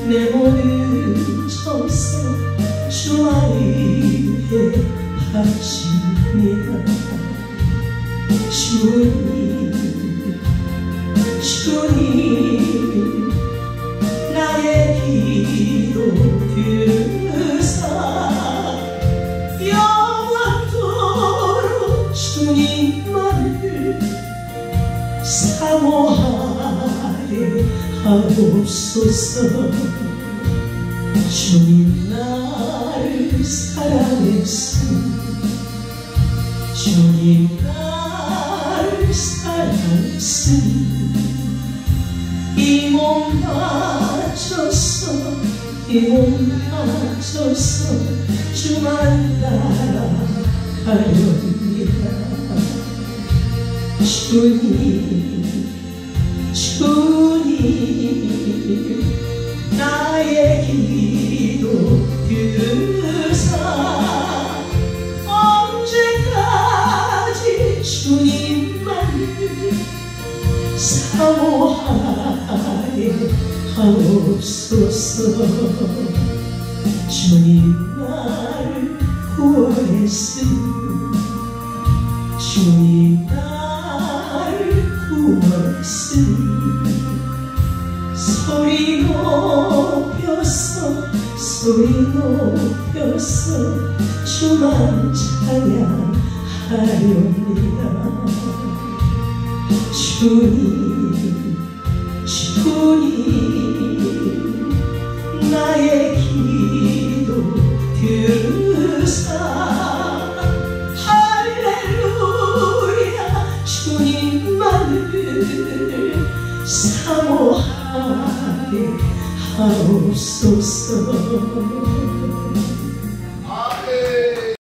내 모든 정성 주와의 바칩니다. 주님, 주님, 나의 기도 들으사 영원토록 주님만을 사모하게 하옵소서. 주님 나를 사랑했으니 주님 나를 사랑했으니 이 몸 바쳐서 이 몸 바쳐서 주만 따라가렵니다. 주님, 주님, 나의 기도 들으사 언제까지 주님만을 사모하게 하옵소서. 주님 나를 구원했으니 주님 나를 구원했으니 소리 높여서 주만 찬양하렵니다. 주님, 주님, 나의 기도 들으사 할렐루야. 주님만을 사모하게 하옵소서.